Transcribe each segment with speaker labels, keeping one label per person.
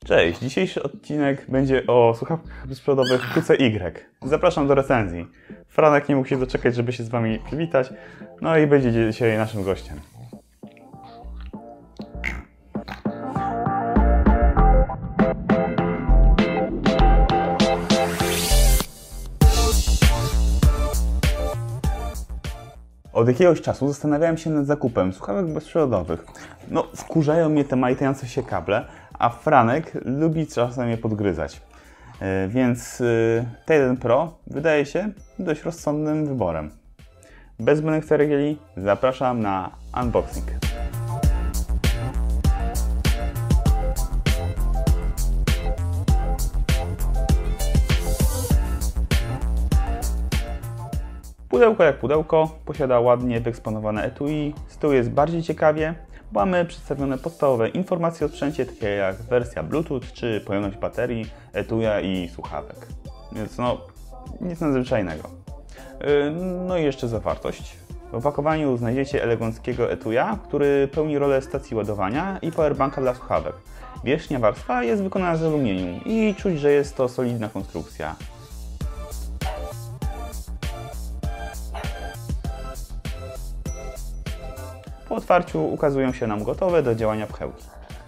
Speaker 1: Cześć, dzisiejszy odcinek będzie o słuchawkach bezprzewodowych QCY. Zapraszam do recenzji. Franek nie mógł się doczekać, żeby się z Wami przywitać, no i będzie dzisiaj naszym gościem. Od jakiegoś czasu zastanawiałem się nad zakupem słuchawek bezprzewodowych. No, wkurzają mnie te majtające się kable, a Franek lubi czasem je podgryzać. Więc T1 Pro wydaje się dość rozsądnym wyborem. Bez zbędnych ceregieli zapraszam na unboxing. Pudełko jak pudełko, posiada ładnie wyeksponowane etui, z tyłu jest bardziej ciekawie, bo mamy przedstawione podstawowe informacje o sprzęcie, takie jak wersja Bluetooth czy pojemność baterii, etuja i słuchawek. Więc no, nic nadzwyczajnego. No i jeszcze zawartość. W opakowaniu znajdziecie eleganckiego etuja, który pełni rolę stacji ładowania i powerbanka dla słuchawek. Wierzchnia warstwa jest wykonana z aluminium i czuć, że jest to solidna konstrukcja. Po otwarciu ukazują się nam gotowe do działania pchełki.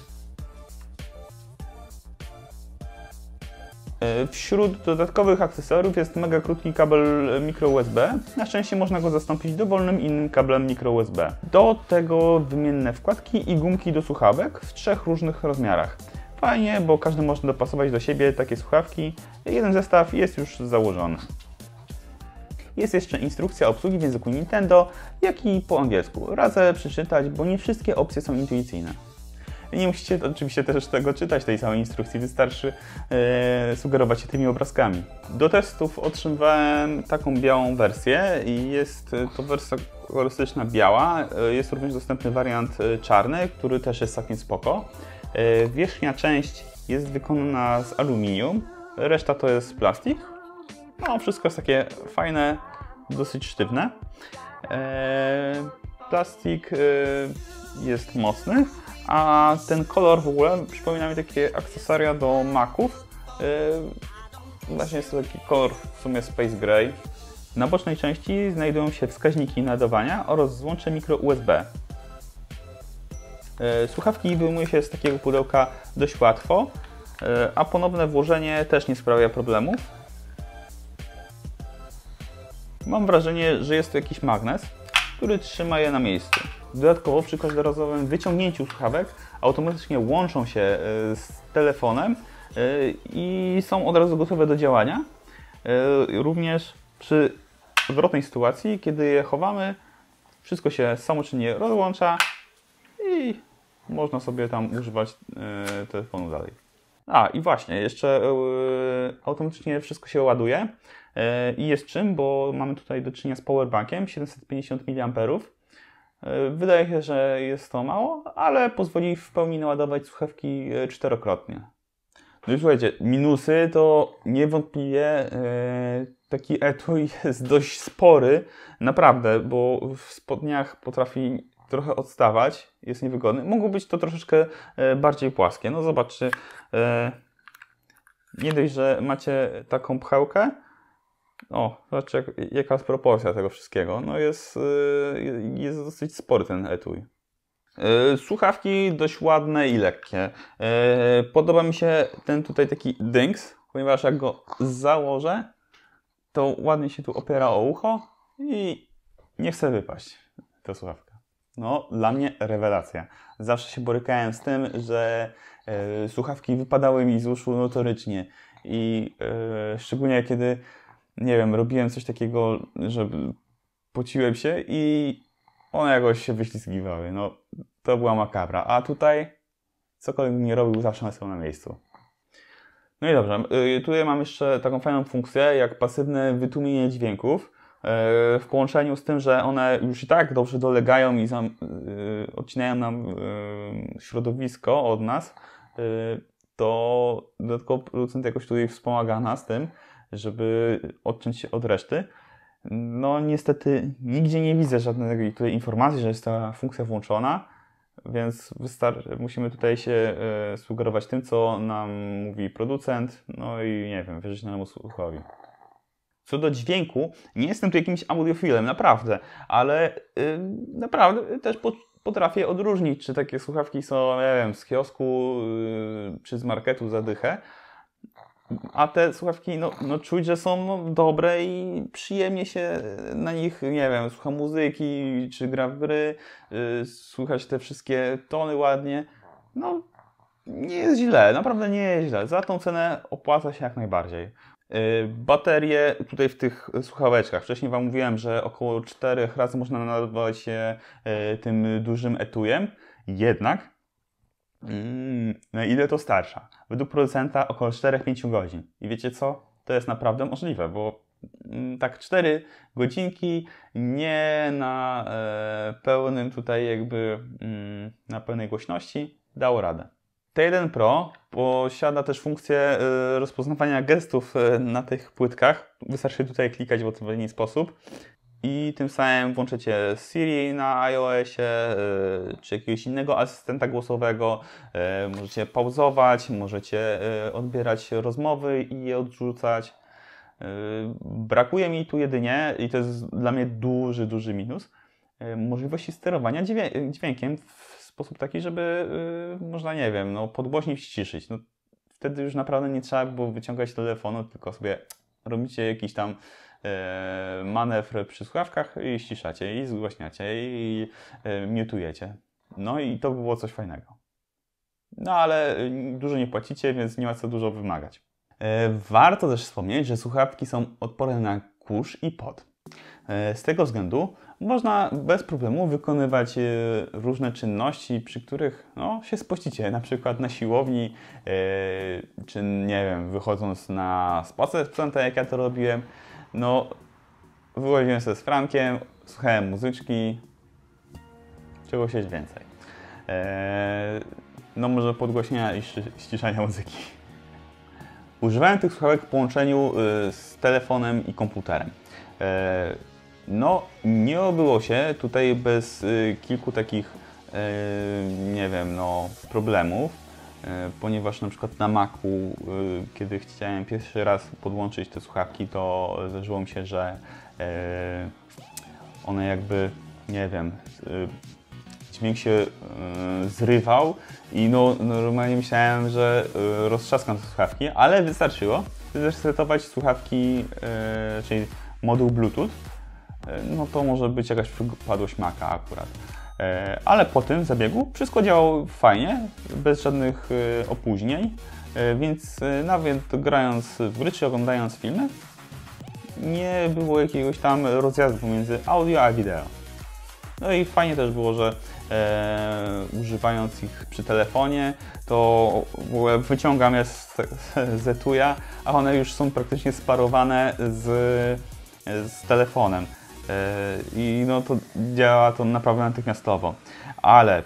Speaker 1: Wśród dodatkowych akcesoriów jest mega krótki kabel micro USB. Na szczęście można go zastąpić dowolnym innym kablem micro USB. Do tego wymienne wkładki i gumki do słuchawek w 3 różnych rozmiarach. Fajnie, bo każdy może dopasować do siebie takie słuchawki. Jeden zestaw jest już założony. Jest jeszcze instrukcja obsługi w języku Nintendo, jak i po angielsku. Radzę przeczytać, bo nie wszystkie opcje są intuicyjne. Nie musicie oczywiście też tego czytać, tej samej instrukcji, wystarczy sugerować się tymi obrazkami. Do testów otrzymałem taką białą wersję i jest to wersja kolorystyczna biała. Jest również dostępny wariant czarny, który też jest całkiem spoko. Wierzchnia część jest wykonana z aluminium, reszta to jest plastik. No, wszystko jest takie fajne, dosyć sztywne. Plastik jest mocny, a ten kolor w ogóle przypomina mi takie akcesoria do Maców. Właśnie jest to taki kolor w sumie Space Gray. Na bocznej części znajdują się wskaźniki nadawania oraz złącze micro USB. Słuchawki wyjmuje się z takiego pudełka dość łatwo, a ponowne włożenie też nie sprawia problemów. Mam wrażenie, że jest to jakiś magnes, który trzyma je na miejscu. Dodatkowo przy każdorazowym wyciągnięciu słuchawek automatycznie łączą się z telefonem i są od razu gotowe do działania. Również przy odwrotnej sytuacji, kiedy je chowamy, wszystko się samoczynnie rozłącza i można sobie tam używać telefonu dalej. A i właśnie, jeszcze automatycznie wszystko się ładuje i jest czym, bo mamy tutaj do czynienia z powerbankiem 750 mAh. Wydaje się, że jest to mało, ale pozwoli w pełni naładować słuchawki 4-krotnie. No i słuchajcie, minusy to niewątpliwie taki etui jest dość spory, naprawdę, bo w spodniach potrafi trochę odstawać, jest niewygodny. Mogło być to troszeczkę bardziej płaskie. No zobaczcie, nie dość, że macie taką pchełkę, o, zobaczcie jaka jest proporcja tego wszystkiego. No jest dosyć spory ten etui. Słuchawki dość ładne i lekkie. Podoba mi się ten tutaj taki dynks, ponieważ jak go założę, to ładnie się tu opiera o ucho i nie chce wypaść ta słuchawka. No, dla mnie rewelacja. Zawsze się borykałem z tym, że słuchawki wypadały mi z uszu notorycznie i szczególnie kiedy, nie wiem, robiłem coś takiego, że pociłem się i one jakoś się wyślizgiwały. No, to była makabra. A tutaj cokolwiek bym nie robił, zawsze one są na miejscu. No i dobrze, tutaj mam jeszcze taką fajną funkcję, jak pasywne wytłumienie dźwięków. W połączeniu z tym, że one już i tak dobrze dolegają i odcinają nam środowisko od nas, to dodatkowo producent jakoś tutaj wspomaga nas tym, żeby odciąć się od reszty. No niestety nigdzie nie widzę żadnej tutaj informacji, że jest ta funkcja włączona. Więc musimy tutaj się sugerować tym, co nam mówi producent, no i nie wiem, wierzyć naszemu słuchowi. Co do dźwięku, nie jestem tu jakimś audiofilem, naprawdę, ale naprawdę też potrafię odróżnić, czy takie słuchawki są, nie wiem, z kiosku czy z marketu za dychę. A te słuchawki, no czuć, że są dobre i przyjemnie się na nich, nie wiem, słucha muzyki, czy gra w gry, słychać te wszystkie tony ładnie. No, nie jest źle, naprawdę nie jest źle. Za tą cenę opłaca się jak najbardziej. Baterie tutaj w tych słuchaweczkach. Wcześniej Wam mówiłem, że około 4 razy można nadawać je tym dużym etujem. Jednak na ile to starsza? Według producenta około 4-5 godzin. I wiecie co? To jest naprawdę możliwe, bo tak 4 godzinki nie na pełnym tutaj jakby na pełnej głośności dało radę. T1 Pro posiada też funkcję rozpoznawania gestów na tych płytkach. Wystarczy tutaj klikać w odpowiedni sposób. I tym samym włączycie Siri na iOSie, czy jakiegoś innego asystenta głosowego. Możecie pauzować, możecie odbierać rozmowy i je odrzucać. Brakuje mi tu jedynie, i to jest dla mnie duży minus, możliwości sterowania dźwiękiem w sposób taki, żeby można, nie wiem, no, podgłośnić, ściszyć. No, wtedy już naprawdę nie trzeba było wyciągać telefonu, tylko sobie robicie jakiś tam manewr przy słuchawkach i ściszacie, i zgłaśniacie, i mutujecie. No i to by było coś fajnego. No ale dużo nie płacicie, więc nie ma co dużo wymagać. Warto też wspomnieć, że słuchawki są odporne na kurz i pot. Z tego względu można bez problemu wykonywać różne czynności, przy których no, się spościcie, na przykład na siłowni, czy nie wiem, wychodząc na spacer z psem, jak ja to robiłem. No, wychodziłem sobie z Frankiem, słuchałem muzyczki, czego chcieć więcej. No może podgłośnienia i ściszania muzyki. Używałem tych słuchawek w połączeniu z telefonem i komputerem. No, nie obyło się tutaj bez kilku takich, nie wiem, no, problemów, ponieważ na przykład na Macu, kiedy chciałem pierwszy raz podłączyć te słuchawki, to zdarzyło mi się, że one jakby, nie wiem, dźwięk się zrywał i no, normalnie myślałem, że roztrzaskam te słuchawki, ale wystarczyło zresetować słuchawki, czyli moduł Bluetooth. No to może być jakaś przypadłość Maca akurat. Ale po tym zabiegu wszystko działało fajnie, bez żadnych opóźnień, więc nawet grając w gry czy oglądając filmy, nie było jakiegoś tam rozjazdu pomiędzy audio a wideo. No i fajnie też było, że używając ich przy telefonie, to wyciągam je z etuja, a one już są praktycznie sparowane z telefonem. I no to działa to naprawdę natychmiastowo. Ale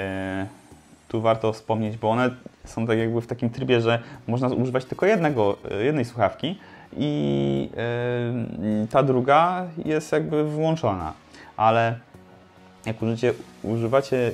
Speaker 1: tu warto wspomnieć, bo one są tak jakby w takim trybie, że można używać tylko jednej słuchawki i ta druga jest jakby wyłączona. Ale jak używacie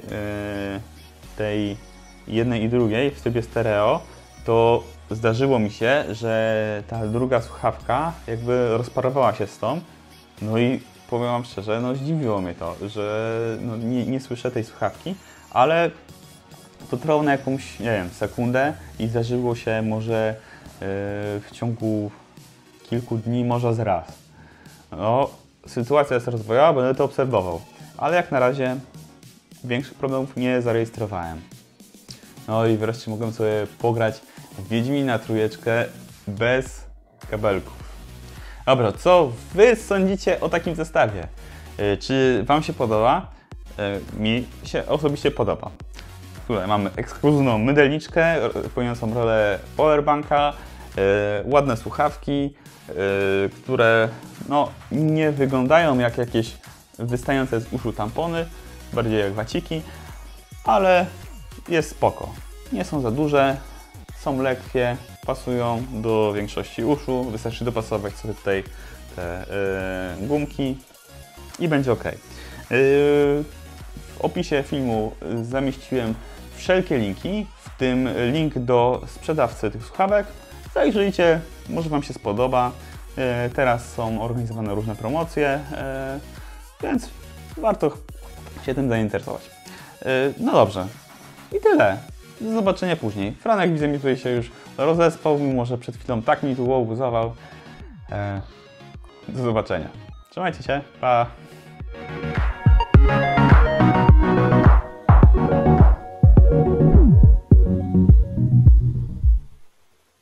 Speaker 1: tej jednej i drugiej w trybie stereo, to zdarzyło mi się, że ta druga słuchawka jakby rozparowała się z tą. No i powiem Wam szczerze, no zdziwiło mnie to, że no nie słyszę tej słuchawki, ale to trwało na jakąś, nie wiem, sekundę i zdarzyło się może w ciągu kilku dni, może z raz. No, sytuacja jest rozwojowa, będę to obserwował, ale jak na razie większych problemów nie zarejestrowałem. No i wreszcie mogłem sobie pograć w Wiedźmina trójeczkę bez kabelków. Dobra, co Wy sądzicie o takim zestawie? Czy Wam się podoba? Mi się osobiście podoba. Tutaj mamy ekskluzywną mydelniczkę, pełniącą rolę powerbanka, ładne słuchawki, które no, nie wyglądają jak jakieś wystające z uszu tampony, bardziej jak waciki, ale jest spoko. Nie są za duże, są lekkie, pasują do większości uszu, wystarczy dopasować sobie tutaj te gumki i będzie ok. W opisie filmu zamieściłem wszelkie linki, w tym link do sprzedawcy tych słuchawek. Zajrzyjcie, może Wam się spodoba. Teraz są organizowane różne promocje, więc warto się tym zainteresować. No dobrze, i tyle. Do zobaczenia później. Franek, widzę, mi tutaj się już rozespał, mimo że przed chwilą tak mi tu łobuzował. Do zobaczenia. Trzymajcie się, pa!